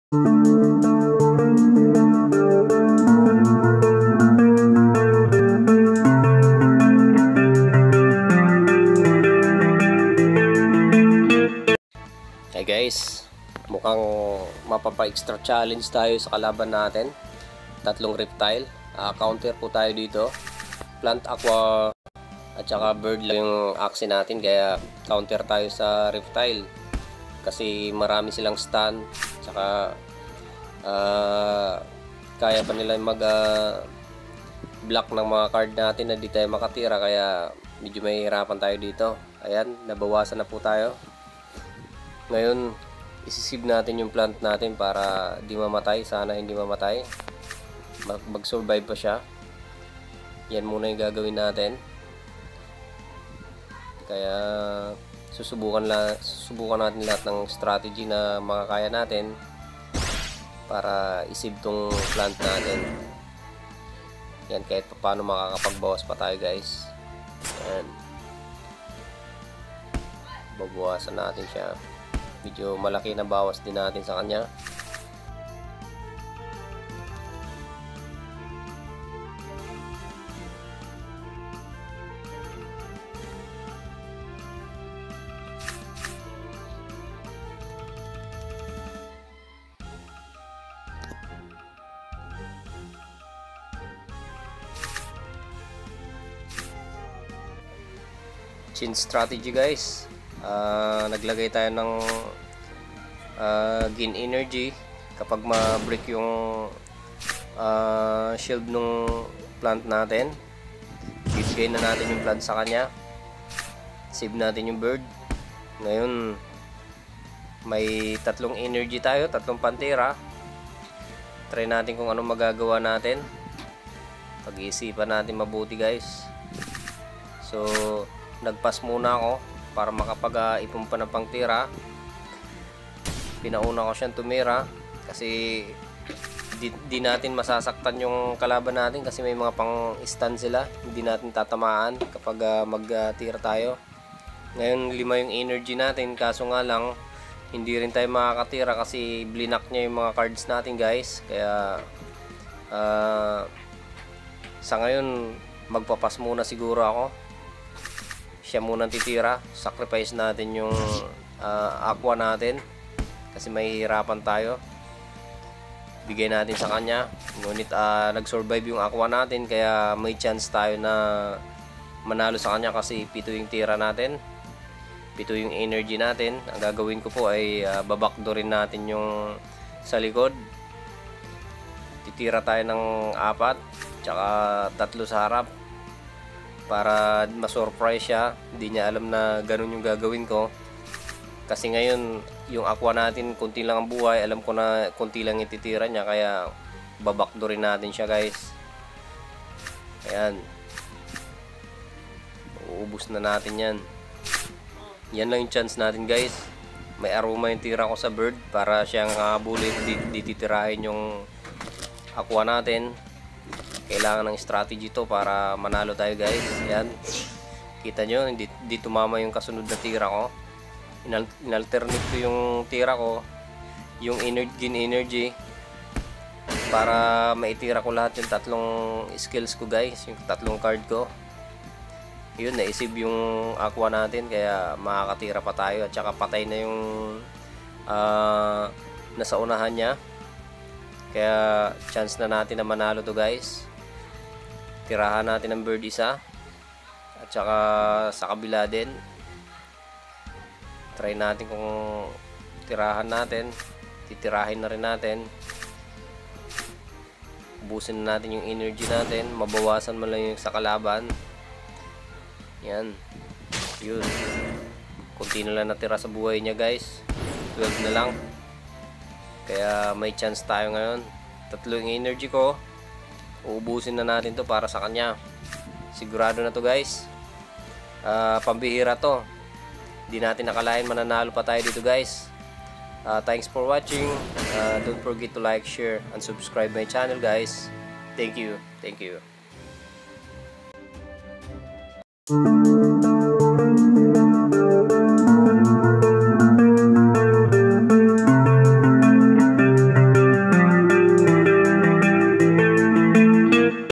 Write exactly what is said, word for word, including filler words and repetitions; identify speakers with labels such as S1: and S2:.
S1: Hey guys, mukhang mapapa-extra challenge tayo sa kalaban natin. Tatlong reptile, uh, counter po tayo dito. Plant, aqua at saka bird lang yung axe natin, kaya counter tayo sa reptile kasi marami silang stun, saka uh, kaya pa nila mag uh, block ng mga card natin na di tayo makatira, kaya medyo may hirapan tayo dito. Ayan, nabawasan na po tayo. Ngayon, isisib natin yung plant natin para di mamatay. Sana hindi mamatay, mag-survive pa siya. Yan muna yung gagawin natin. Kaya susubukan, la, susubukan natin lahat ng strategy na makakaya natin para isib tong plant natin. Yan, kahit pa paano makakapagbawas pa tayo guys. Yan, babawasan natin siya. Medyo malaki na bawas din natin sa kanya. Change strategy guys. Uh, naglagay tayo ng uh, gain energy kapag ma-break yung uh, shield ng plant natin. Bibigay na natin yung plant sa kanya. Save natin yung bird. Ngayon may tatlong energy tayo, tatlong pantera. Try natin kung anong magagawa natin. Pag-iisipan natin mabuti guys. So nagpass muna ako para makapag-ipon pa ng pangtira. Pinauna ko siyang tumira kasi di, di natin masasaktan yung kalaban natin kasi may mga pang stun sila. Hindi natin tatamaan kapag uh, mag-tira tayo. Ngayon lima yung energy natin, kaso nga lang hindi rin tayo makakatira kasi blinak niya yung mga cards natin guys. Kaya uh, sa ngayon magpapas muna siguro ako. Siya muna titira. Sacrifice natin yung uh, aqua natin kasi mahihirapan tayo. Bigay natin sa kanya. Ngunit uh, nag-survive yung aqua natin, kaya may chance tayo na manalo sa kanya kasi pito yung tira natin, pito yung energy natin. Ang gagawin ko po ay uh, babakdorin natin yung sa likod. Titira tayo ng apat tsaka tatlo sa harap para ma-surprise siya. Hindi niya alam na ganun yung gagawin ko. Kasi ngayon, yung aqua natin, kunti lang ang buhay. Alam ko na kunti lang ititira niya, kaya babakdorin natin siya guys. Ayan. Uubos na natin yan. Yan lang yung chance natin guys. May aroma yung tira ko sa bird para siyang habulin, dititirahin yung aqua natin. Kailangan ng strategy to para manalo tayo guys. Yan, kita nyo, hindi, hindi tumama yung kasunod na tira ko. Inal inalternate ko yung tira ko, yung energy, energy para maitira ko lahat yung tatlong skills ko guys, yung tatlong card ko. Yun, naisib yung aqua natin, kaya makakatira pa tayo at saka patay na yung uh, nasa unahan niya. Kaya chance na natin na manalo to guys. Tirahan natin ng bird isa at saka sa kabila din. Try natin kung tirahan natin. Titirahin na rin natin. Ubusin na natin yung energy natin. Mabawasan man lang yung sa kalaban. Yan. Yun. Kunti na lang natira sa buhay niya guys. twelve na lang. Kaya may chance tayo ngayon. Tatlo yung energy ko. Uubusin na natin to para sa kanya. Sigurado na to guys. Uh, pambihira to. Hindi natin nakalain mananalo pa tayo dito guys. Uh, thanks for watching. Uh, don't forget to like, share, and subscribe my channel guys. Thank you. Thank you.